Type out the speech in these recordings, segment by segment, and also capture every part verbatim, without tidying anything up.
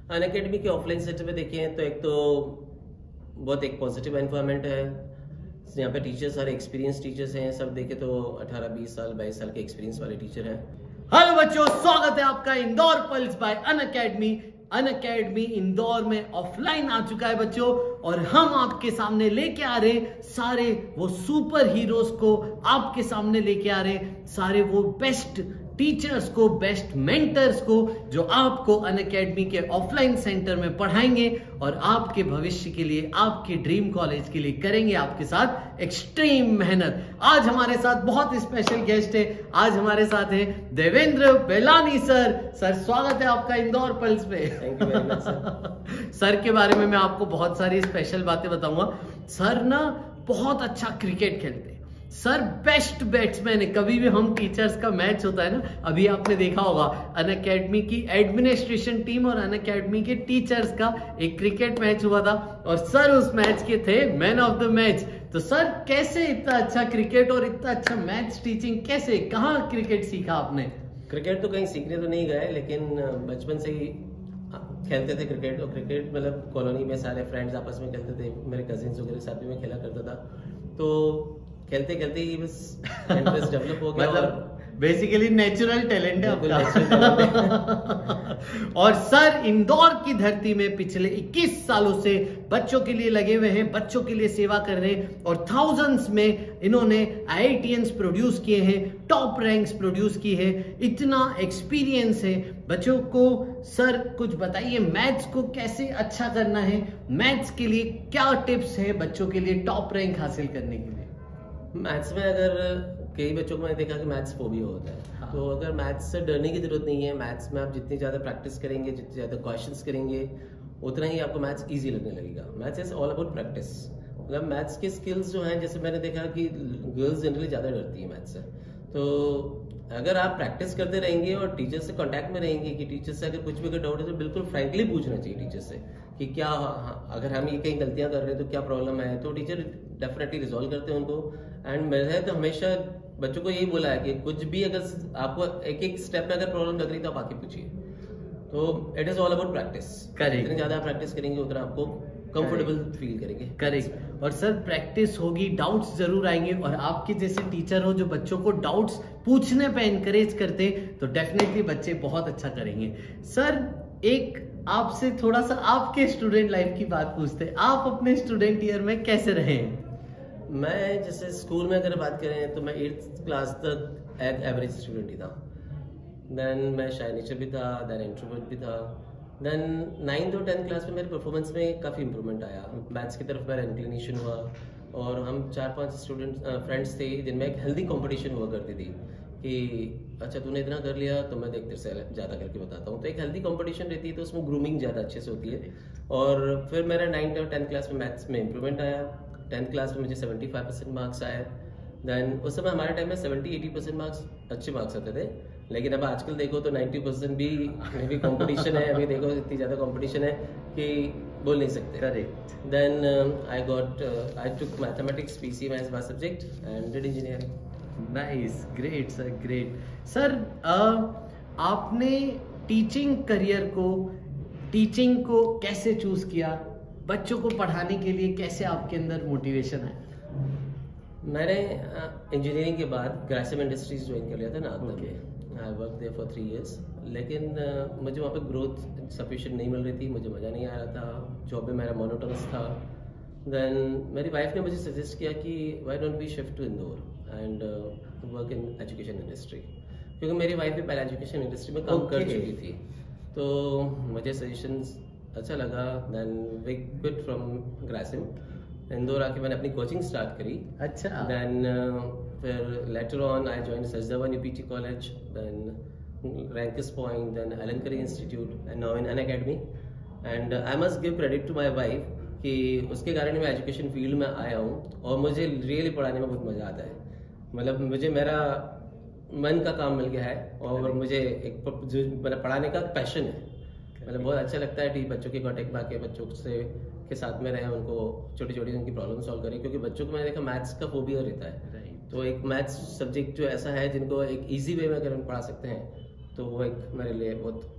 Unacademy के offline sector में देखें तो एक तो बहुत एक पॉजिटिव एनवायरनमेंट है। यहाँ पे टीचर्स सारे एक्सपीरियंस टीचर्स हैं, सब देखे तो अठारह बीस साल बाईस साल के एक्सपीरियंस वाले टीचर हैं। हेलो बच्चों, स्वागत है आपका Indore Pulse by Unacademy. Unacademy Indore में ऑफलाइन आ चुका है बच्चों, और हम आपके सामने लेके आ रहे सारे वो सुपर हीरोज को, आपके सामने लेके आ रहे सारे वो बेस्ट टीचर्स को, बेस्ट मेंटर्स को, जो आपको अनअकैडमी के ऑफलाइन सेंटर में पढ़ाएंगे और आपके भविष्य के लिए, आपके ड्रीम कॉलेज के लिए करेंगे आपके साथ एक्सट्रीम मेहनत। आज हमारे साथ बहुत स्पेशल गेस्ट है। आज हमारे साथ है देवेंद्र बेलानी सर। सर स्वागत है आपका इंदौर पल्स पे। Thank you very much sir. Sir के बारे में मैं आपको बहुत सारी स्पेशल बातें बताऊंगा। सर ना बहुत अच्छा क्रिकेट खेलते हैं। सर बेस्ट बैट्समैन है। कभी भी हम टीचर्स का मैच होता है ना, अभी आपने देखा होगा अनअकैडमी की एडमिनिस्ट्रेशन टीम और अनअकैडमी के टीचर्स का एक क्रिकेट मैच हुआ था, और सर उस मैच के थे मैन ऑफ द मैच। तो सर कैसे इतना अच्छा क्रिकेट और इतना अच्छा मैच टीचिंग, कैसे, कहाँ क्रिकेट सीखा आपने? क्रिकेट तो कहीं सीखने तो नहीं गए, लेकिन बचपन से ही खेलते थे क्रिकेट। और क्रिकेट मतलब कॉलोनी में सारे फ्रेंड्स आपस में खेलते थे, मेरे कजिन्स वगैरह के साथ भी मैं खेला करता था। तो खेलते खेलते ही बस इंटरेस्ट डेवलप हो गया। मतलब बेसिकली नेचुरल टैलेंट है आपका। और सर इंदौर की धरती में पिछले इक्कीस सालों से बच्चों के लिए लगे हुए हैं, बच्चों के लिए सेवा कर रहे हैं, और थाउजेंड्स में इन्होंने आई आई टी एन्स प्रोड्यूस किए हैं, टॉप रैंक्स प्रोड्यूस की है। इतना एक्सपीरियंस है बच्चों को। सर कुछ बताइए, मैथ्स को कैसे अच्छा करना है, मैथ्स के लिए क्या टिप्स है बच्चों के लिए टॉप रैंक हासिल करने के लिए? मैथ्स में अगर कई बच्चों को मैंने देखा कि मैथ्स फोबिया होता है। हाँ। तो अगर मैथ्स से डरने की जरूरत नहीं है। मैथ्स में आप जितनी ज़्यादा प्रैक्टिस करेंगे, जितने ज़्यादा क्वेश्चंस करेंगे, उतना ही आपको मैथ्स इजी लगने लगेगा। Maths is all about practice. मतलब मैथ्स के स्किल्स जो हैं, जैसे मैंने देखा कि गर्ल्स जनरली ज़्यादा डरती है मैथ्स से। तो अगर आप प्रैक्टिस करते रहेंगे और टीचर से कांटेक्ट में रहेंगे कि टीचर से अगर कुछ भी अगर डाउट है तो बिल्कुल फ्रैंकली पूछना चाहिए टीचर से कि क्या, हाँ, अगर हम ये कहीं गलतियां कर रहे हैं तो क्या प्रॉब्लम है, तो टीचर डेफिनेटली रिजॉल्व करते हैं उनको। एंड मैंने तो हमेशा बच्चों को यही बोला है कि कुछ भी अगर आपको एक एक स्टेप में अगर प्रॉब्लम लग रही तो आप आके पूछिए। तो it is all about practice. जितनी ज्यादा प्रैक्टिस करेंगे उतना आपको कंफर्टेबल फील करेंगे। करेक्ट। और सर प्रैक्टिस होगी, डाउट्स जरूर आएंगे, और आपके जैसे टीचर हो जो बच्चों को डाउट्स पूछने पे एनकरेज करते, तो डेफिनेटली बच्चे बहुत अच्छा करेंगे। सर एक आपसे थोड़ा सा आपके स्टूडेंट लाइफ की बात पूछते, आप अपने स्टूडेंट ईयर में कैसे रहे? मैं जैसे स्कूल में अगर बात करें तो मैं एट्थ क्लास तक एक एवरेज स्टूडेंट ही था। देन मैं शाय नेचर भी था, देन इंट्रोवर्ट भी था। देन नाइन्थ और टेंथ क्लास में मेरे परफॉर्मेंस में काफ़ी इंप्रूवमेंट आया। मैथ्स की तरफ मेरा इंक्लिनेशन हुआ, और हम चार पांच स्टूडेंट फ्रेंड्स थे जिनमें एक हेल्दी कंपटीशन हुआ करती थी कि अच्छा तूने इतना कर लिया तो मैं देख तेरे से ज़्यादा करके बताता हूँ। तो एक हेल्दी कंपटीशन रहती है, तो उसमें ग्रूमिंग ज़्यादा अच्छे से होती है। और फिर मेरा नाइन्थ और टेंथ क्लास में मैथ्स में इंप्रूवमेंट आया। टेंथ क्लास में मुझे सेवेंटी फाइव परसेंट मार्क्स आए। देन उस समय हमारे टाइम में सेवेंटी एटी परसेंट मार्क्स अच्छे मार्क्स आते थे, लेकिन अब आजकल देखो तो नाइन्टी परसेंट भी भी कंपटीशन है। अभी देखो इतनी ज़्यादा कंपटीशन है कि बोल नहीं सकते। Correct. Then I got I took mathematics P C as my subject and did engineering. Nice, great sir, great. Sir आपने टीचिंग करियर को, टीचिंग को कैसे चूज किया? बच्चों को पढ़ाने के लिए कैसे आपके अंदर मोटिवेशन है? मैंने इंजीनियरिंग के बाद ग्रासिम इंडस्ट्रीज ज्वाइन कर लिया था नागदा में। I work there for three years, लेकिन uh, मुझे वहाँ पे ग्रोथ सफिशिएंट नहीं मिल रही थी, मुझे मज़ा नहीं आ रहा था, जॉब में मेरा मोनोटोनस था। देन मेरी वाइफ ने मुझे सजेस्ट किया कि why don't we shift to Indore and work in education industry, क्योंकि मेरी वाइफ भी पहले एजुकेशन इंडस्ट्री में काम कर चुकी थी। तो मुझे सजेशंस अच्छा लगा। Then we quit from Grasim, Indore आके मैंने अपनी कोचिंग स्टार्ट करी। अच्छा। देन uh, फिर लेटर ऑन आई जॉइन सजदावन UPT college, then ranks point, then Allen career institute, and now in Unacademy. And I must give credit to my wife कि उसके कारण मैं एजुकेशन फील्ड में आया हूँ, और मुझे रियली पढ़ाने में बहुत मज़ा आता है। मतलब मुझे मेरा मन का काम मिल गया है, और मुझे एक जो मतलब पढ़ाने का पैशन है। मतलब बहुत अच्छा लगता है कि बच्चों के कॉन्टेक्ट में आके बच्चों से के साथ में रहें, उनको छोटी छोटी उनकी प्रॉब्लम सॉल्व करें, क्योंकि बच्चों को मैंने देखा मैथ्स का फोबिया रहता है। तो एक मैथ्स सब्जेक्ट जो ऐसा है जिनको एक इजी वे में अगर हम पढ़ा सकते हैं, तो वो एक मेरे लिए बहुत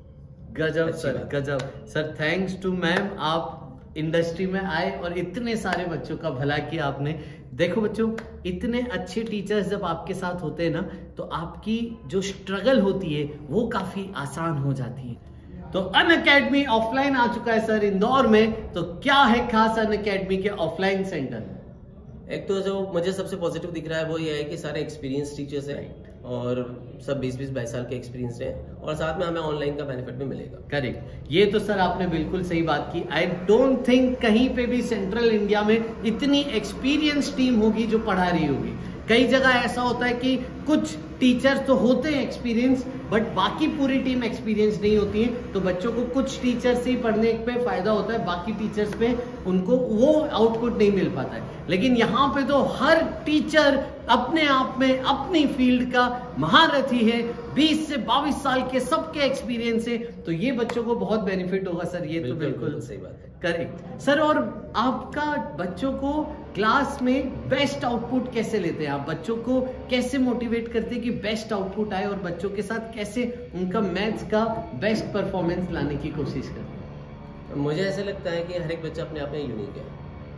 गजब सर, गजब सर। थैंक्स टू मैम, आप इंडस्ट्री में आए और इतने सारे बच्चों का भला किया आपने। देखो बच्चों, इतने अच्छे टीचर्स जब आपके साथ होते हैं ना, तो आपकी जो स्ट्रगल होती है वो काफी आसान हो जाती है। तो अनअकैडमी ऑफलाइन आ चुका है सर इंदौर में, तो क्या है खास अनअकैडमी के ऑफलाइन सेंटर में? एक तो जो मुझे सबसे पॉजिटिव दिख रहा है वो ये है कि सारे एक्सपीरियंस टीचर्स हैं और सब बीस बीस बाईस साल के एक्सपीरियंस हैं, और साथ में हमें ऑनलाइन का बेनिफिट भी मिलेगा। करेक्ट, ये तो सर आपने बिल्कुल सही बात की। आई डोंट थिंक कहीं पे भी सेंट्रल इंडिया में इतनी एक्सपीरियंस टीम होगी जो पढ़ा रही होगी। कई जगह ऐसा होता है कि कुछ टीचर्स तो होते हैं एक्सपीरियंस, बट बाकी पूरी टीम एक्सपीरियंस नहीं होती है, तो बच्चों को कुछ टीचर्स से ही पढ़ने पे फायदा होता है, बाकी टीचर्स पे उनको वो आउटपुट नहीं मिल पाता है। लेकिन यहाँ पे तो हर टीचर अपने आप में अपनी फील्ड का महारथी है, बीस से बाईस साल के सबके एक्सपीरियंस है, तो ये बच्चों को बहुत बेनिफिट होगा सर। ये तो बिल्कुल सही बात है। Correct sir. और आपका बच्चों को क्लास में बेस्ट आउटपुट कैसे लेते हैं आप? बच्चों को कैसे मोटिवेट करते हैं कि बेस्ट आउटपुट आए, और बच्चों के साथ कैसे उनका मैथ्स का बेस्ट परफॉर्मेंस लाने की कोशिश करते हैं? मुझे ऐसा लगता है कि हर एक बच्चा अपने आप में यूनिक है।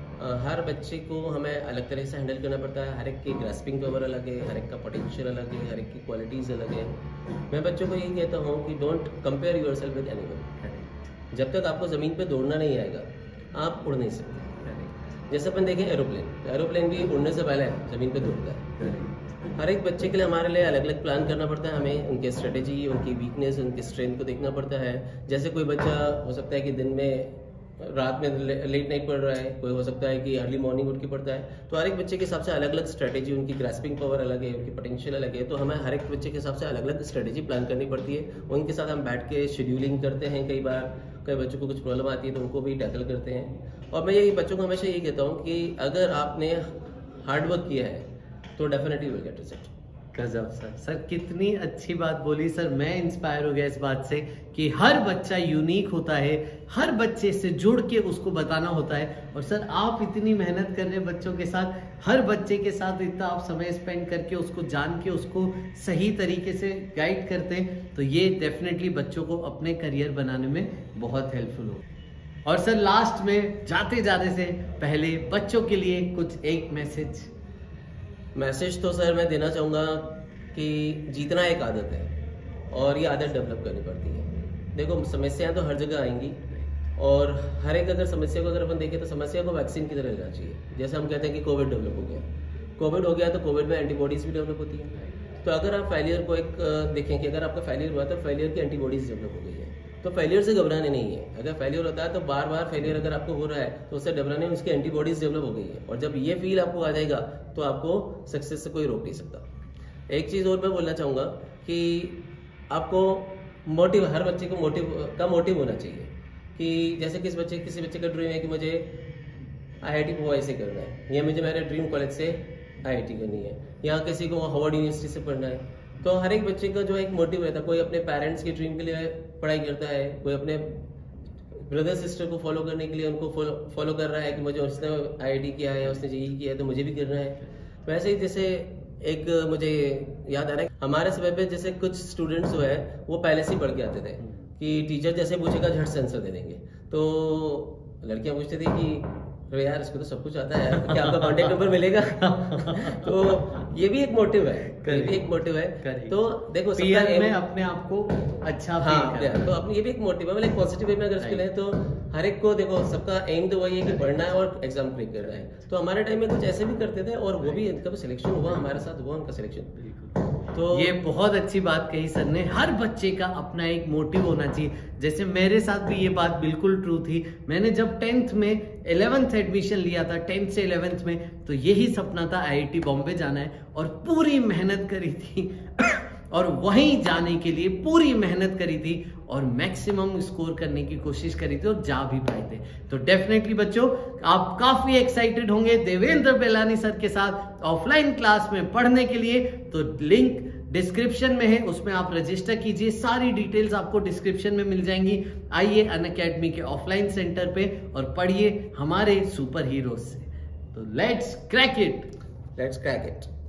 हर बच्चे को हमें अलग तरह से हैंडल करना पड़ता है। हर एक की ग्रास्पिंग पावर अलग है, हर एक का पोटेंशियल अलग है, हर एक की क्वालिटीज़ अलग है। मैं बच्चों को यही कहता हूँ कि don't compare yourself with anyone. जब तक आपको ज़मीन पे दौड़ना नहीं आएगा, आप उड़ नहीं सकते। जैसे अपन देखें एरोप्लेन, एरोप्लेन भी उड़ने से पहले ज़मीन पे दौड़ता है। हर एक बच्चे के लिए हमारे लिए अलग अलग प्लान करना पड़ता है। हमें उनके स्ट्रेटेजी, उनकी वीकनेस, उनकी स्ट्रेंथ को देखना पड़ता है। जैसे कोई बच्चा हो सकता है कि दिन में रात में लेट नाइट पढ़ रहा है, कोई हो सकता है कि अर्ली मॉर्निंग उठ के पढ़ता है, तो हर एक बच्चे के हिसाब से अलग अलग स्ट्रेटेजी, उनकी ग्रास्पिंग पावर अलग है, उनकी पोटेंशियल अलग है, तो हमें हर एक बच्चे के हिसाब से अलग अलग स्ट्रेटेजी प्लान करनी पड़ती है। उनके साथ हम बैठ के शेड्यूलिंग करते हैं। कई बार कई बच्चों को कुछ प्रॉब्लम आती है तो उनको भी टैकल करते हैं। और मैं ये बच्चों को हमेशा ये कहता हूँ कि अगर आपने हार्डवर्क किया है तो डेफिनेटली विल गेट रिजल्ट। गजब सर, सर कितनी अच्छी बात बोली सर। मैं इंस्पायर हो गया इस बात से कि हर बच्चा यूनिक होता है, हर बच्चे से जुड़ के उसको बताना होता है। और सर आप इतनी मेहनत कर रहे हैं बच्चों के साथ, हर बच्चे के साथ इतना आप समय स्पेंड करके उसको जान के उसको सही तरीके से गाइड करते हैं, तो ये डेफिनेटली बच्चों को अपने करियर बनाने में बहुत हेल्पफुल हो। और सर लास्ट में जाते जाने से पहले बच्चों के लिए कुछ एक मैसेज मैसेज तो सर मैं देना चाहूँगा कि जीतना एक आदत है और ये आदत डेवलप करनी पड़ती है। देखो समस्याएं तो हर जगह आएंगी, और हर एक अगर समस्या को अगर अपन देखें तो समस्या को वैक्सीन की तरह लेना चाहिए। जैसे हम कहते हैं कि कोविड डेवलप हो गया, कोविड हो गया तो कोविड में एंटीबॉडीज भी डेवलप होती है। तो अगर आप फेलियर को एक देखें कि अगर आपका फेलियर हुआ तो फेलियर की एंटीबॉडीज डेवलप हो गई है, तो फेलियर से घबराने नहीं है। अगर फेलियर होता है तो बार बार फेलियर अगर आपको हो रहा है तो उससे घबराने में उसकी एंटीबॉडीज डेवलप हो गई है, और जब ये फील आपको आ जाएगा तो आपको सक्सेस से कोई रोक नहीं सकता। एक चीज़ और मैं बोलना चाहूँगा कि आपको मोटिव, हर बच्चे को मोटिव का मोटिव होना चाहिए कि जैसे किस बच्चे किसी बच्चे का ड्रीम है कि मुझे आई आई टी मुंबई से करना है, या मुझे मेरे ड्रीम कॉलेज से आई आई टी करनी है, या किसी को हार्वर्ड यूनिवर्सिटी से पढ़ना है। तो हर एक बच्चे का जो एक मोटिव रहता है, कोई अपने पेरेंट्स की ड्रीम के लिए पढ़ाई करता है, कोई अपने ब्रदर सिस्टर को फॉलो करने के लिए उनको फॉलो फॉलो कर रहा है कि मुझे उसने आई आई टी किया है, उसने जेईई किया है तो मुझे भी करना है। वैसे ही जैसे एक मुझे याद आ रहा है हमारे समय पे जैसे कुछ स्टूडेंट्स जो है वो पहले से ही पढ़ के आते थे कि टीचर जैसे पूछेगा झट से आंसर दे देंगे। तो लड़कियां पूछती थी कि अरे यार इसको तो सब कुछ आता है, क्या आपका कांटेक्ट नंबर मिलेगा? तो ये भी एक मोटिव है, ये भी एक मोटिव है। तो देखो सबका में अपने आप को अच्छा हाँ, तो अपनी ये भी एक मोटिव है, मतलब पॉजिटिव वे में अगर इसको लें तो हर एक को देखो सबका एम तो वही है कि पढ़ना है और एग्जाम क्लिक करना है। तो हमारे टाइम में कुछ ऐसे भी करते थे और वो भी इनका सिलेक्शन हुआ, हमारे साथ हुआ उनका सिलेक्शन। तो ये बहुत अच्छी बात कही सर ने, हर बच्चे का अपना एक मोटिव होना चाहिए। जैसे मेरे साथ भी ये बात बिल्कुल ट्रू थी। मैंने जब टेंथ में इलेवेंथ एडमिशन लिया था, टेंथ से इलेवेंथ में, तो यही सपना था आई आई टी बॉम्बे जाना है, और पूरी मेहनत करी थी और वहीं जाने के लिए पूरी मेहनत करी थी और मैक्सिमम स्कोर करने की कोशिश करी थी और जा भी पाए थे। तो डेफिनेटली बच्चों आप काफी एक्साइटेड होंगे देवेंद्र बेलानी सर के साथ ऑफलाइन क्लास में पढ़ने के लिए। तो लिंक डिस्क्रिप्शन में है, उसमें आप रजिस्टर कीजिए, सारी डिटेल्स आपको डिस्क्रिप्शन में मिल जाएंगी। आइए अनअकैडमी के ऑफलाइन सेंटर पे और पढ़िए हमारे सुपर हीरोज से। तो let's crack it, let's crack it.